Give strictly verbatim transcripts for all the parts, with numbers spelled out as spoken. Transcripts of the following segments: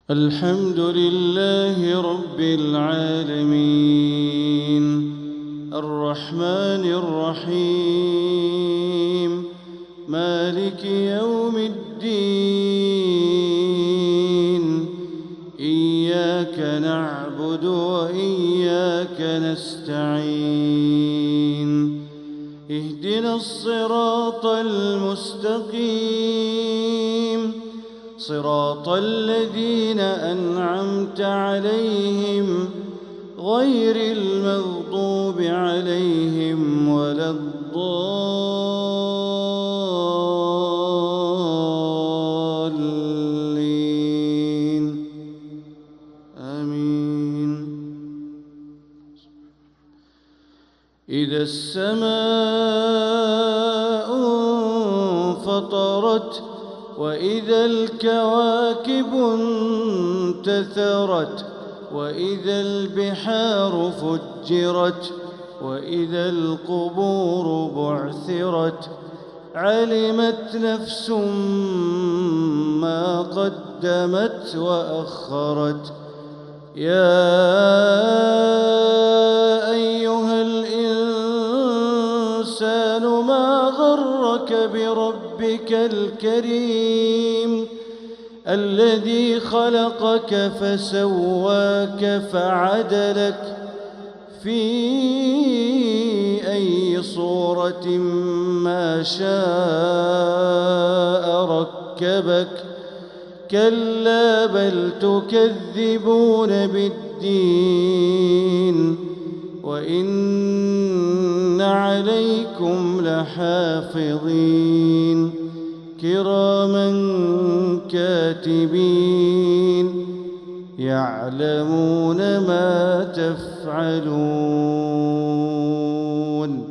الحمد لله رب العالمين الرحمن الرحيم مالك يوم الدين إياك نعبد وإياك نستعين اهدنا الصراط المستقيم صراط الذين أنعمت عليهم غير المغضوب عليهم ولا الضالين آمين. إذا السماء انفطرت وإذا الكواكب انتثرت وإذا البحار فجرت وإذا القبور بعثرت علمت نفس ما قدمت وأخرت. يا أيها الإنسان ما غرك بربك الكريم الذي خلقك فسواك فعدلك في أي صورة ما شاء ركبك. كلا بل تكذبون بالدين وإن عليكم لحافظين كراما كاتبين يعلمون ما تفعلون.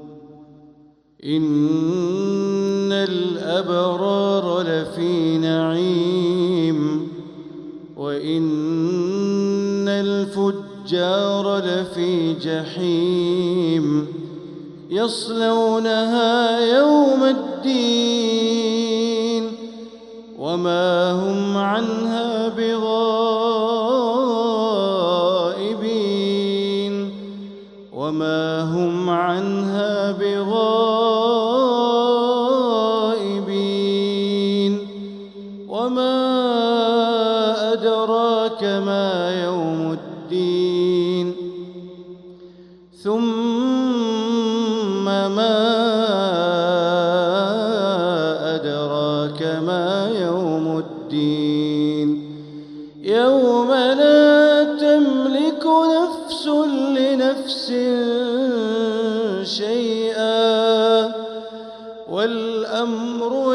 إن الأبرار لفي نعيم وإن الفجار لفي جحيم يصلونها يوم الدين وما هم عنها بغائبين وما هم عنها بغائبين. وما أدراك ما يوم الدين ثم ما أدراك ما يوم الدين يوم لا تملك نفس لنفس شيئا والأمر